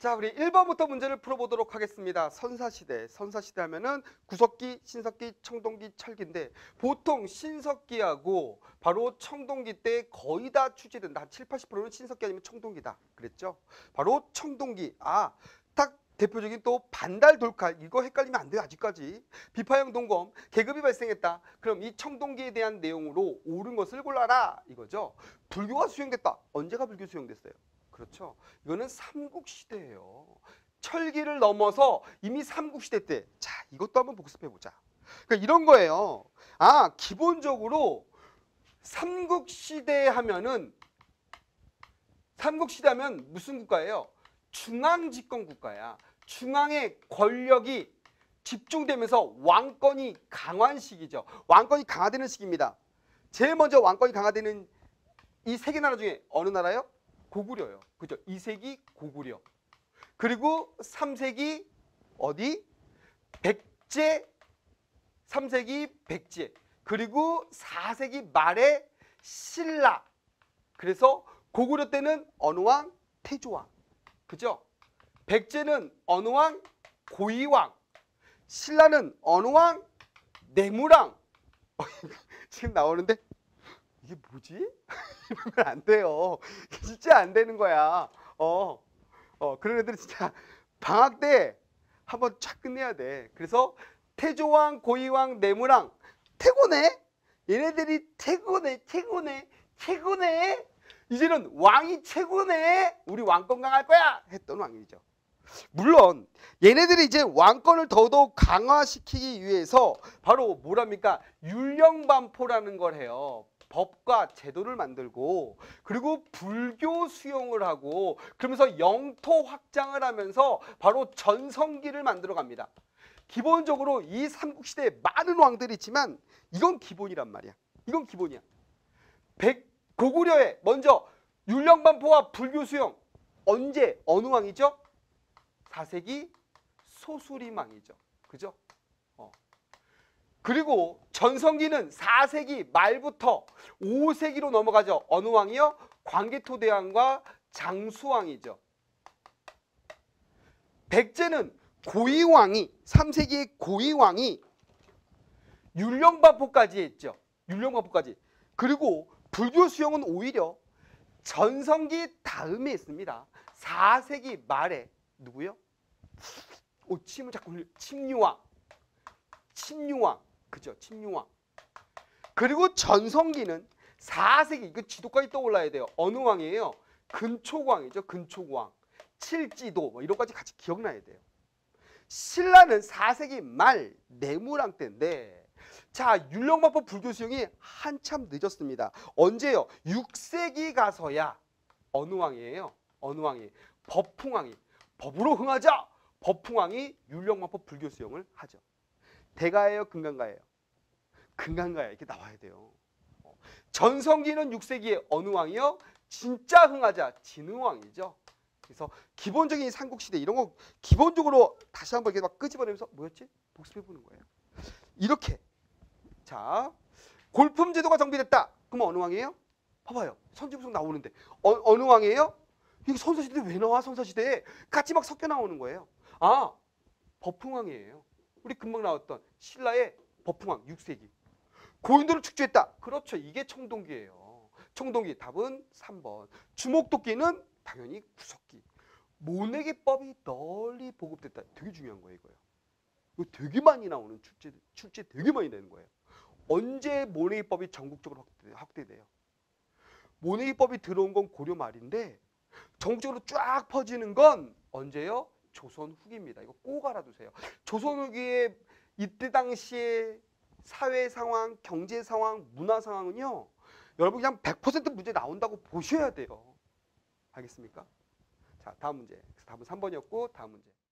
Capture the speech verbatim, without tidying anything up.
자, 우리 일 번부터 문제를 풀어보도록 하겠습니다. 선사시대. 선사시대 하면은 구석기, 신석기, 청동기, 철기인데 보통 신석기하고 바로 청동기 때 거의 다 출제된다. 한 칠, 팔십 퍼센트는 신석기 아니면 청동기다. 그랬죠? 바로 청동기. 아, 딱 대표적인 또 반달 돌칼. 이거 헷갈리면 안 돼요. 아직까지. 비파형 동검. 계급이 발생했다. 그럼 이 청동기에 대한 내용으로 옳은 것을 골라라. 이거죠. 불교가 수용됐다. 언제가 불교 수용됐어요? 그렇죠. 이거는 삼국시대예요. 철기를 넘어서 이미 삼국시대 때. 자, 이것도 한번 복습해보자. 그러니까 이런 거예요. 아, 기본적으로 삼국시대 하면은 삼국시대 하면 무슨 국가예요? 중앙집권 국가야. 중앙의 권력이 집중되면서 왕권이 강화한 시기죠. 왕권이 강화되는 시기입니다. 제일 먼저 왕권이 강화되는 이 세 개 나라 중에 어느 나라요? 고구려요. 그죠? 이 세기 고구려. 그리고 삼 세기 어디? 백제. 삼 세기 백제. 그리고 사 세기 말에 신라. 그래서 고구려 때는 어느 왕? 태조왕. 그죠? 백제는 어느 왕? 고이왕. 신라는 어느 왕? 내무왕. 지금 나오는데 이게 뭐지? 이러면 안 돼요. 진짜 안 되는 거야. 어, 어, 그런 애들은 진짜 방학 때 한번 쫙 끝내야 돼. 그래서 태조왕, 고이왕, 내무왕. 태고네? 얘네들이 태고네, 태고네, 태고네? 이제는 왕이 최고네? 우리 왕권 강할 거야? 했던 왕이죠. 물론 얘네들이 이제 왕권을 더더욱 강화시키기 위해서 바로 뭐랍니까? 율령반포라는 걸 해요. 법과 제도를 만들고 그리고 불교 수용을 하고 그러면서 영토 확장을 하면서 바로 전성기를 만들어 갑니다. 기본적으로 이 삼국시대에 많은 왕들이 있지만 이건 기본이란 말이야. 이건 기본이야. 백, 고구려에 먼저 율령반포와 불교 수용 언제 어느 왕이죠? 사 세기 소수림 왕이죠. 그죠? 어. 그리고 전성기는 사 세기 말부터 오 세기로 넘어가죠. 어느 왕이요? 광개토대왕과 장수왕이죠. 백제는 고이왕이 삼 세기의 고이왕이 율령반포까지 했죠. 율령반포까지. 그리고 불교 수용은 오히려 전성기 다음에 했습니다. 사 세기 말에 누구요? 오, 침을 자꾸 흘려. 침류왕. 침류왕. 그죠? 침류왕. 그리고 전성기는 사 세기. 이거 지도까지 떠올라야 돼요. 어느 왕이에요? 근초광이죠. 근초광. 칠지도. 뭐 이런 까지 같이 기억나야 돼요. 신라는 사 세기 말 내무왕 때인데 자, 율령반포 불교 수용이 한참 늦었습니다. 언제요? 육 세기 가서야 어느 왕이에요? 어느 왕이? 법풍왕이. 법으로 흥하자. 법풍왕이 율령반포 불교 수용을 하죠. 대가예요? 금강가예요? 금강가예요. 이렇게 나와야 돼요. 전성기는 육 세기에 어느 왕이요? 진짜 흥하자. 진흥왕이죠. 그래서 기본적인 삼국시대 이런 거 기본적으로 다시 한번 이렇게 막 끄집어내면서 뭐였지? 복습해보는 거예요. 이렇게. 자, 골품 제도가 정비됐다. 그럼 어느 왕이에요? 봐봐요. 선지부속 나오는데 어, 어느 왕이에요? 이게 선사시대 왜 나와? 선사시대에 같이 막 섞여 나오는 거예요. 아, 법흥왕이에요. 우리 금방 나왔던 신라의 법흥왕 육 세기. 고인돌을 축제했다. 그렇죠. 이게 청동기예요. 청동기 답은 삼 번. 주목도끼는 당연히 구석기. 모내기법이 널리 보급됐다. 되게 중요한 거예요, 이거요. 이거 되게 많이 나오는 출제, 출제 되게 많이 되는 거예요. 언제 모내기법이 전국적으로 확대, 확대돼요? 모내기법이 들어온 건 고려 말인데 전국적으로 쫙 퍼지는 건 언제요? 조선 후기입니다. 이거 꼭 알아두세요. 조선 후기에 이때 당시에 사회 상황, 경제 상황, 문화 상황은요. 여러분 그냥 백 퍼센트 문제 나온다고 보셔야 돼요. 알겠습니까? 자, 다음 문제. 답은 삼 번이었고 다음 문제.